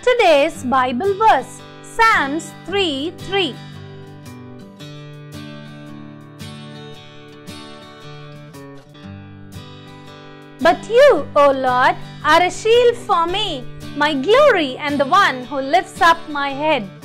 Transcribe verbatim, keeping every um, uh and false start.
Today's Bible verse, Psalms three three. But you, O Lord, are a shield for me, my glory and the one who lifts up my head.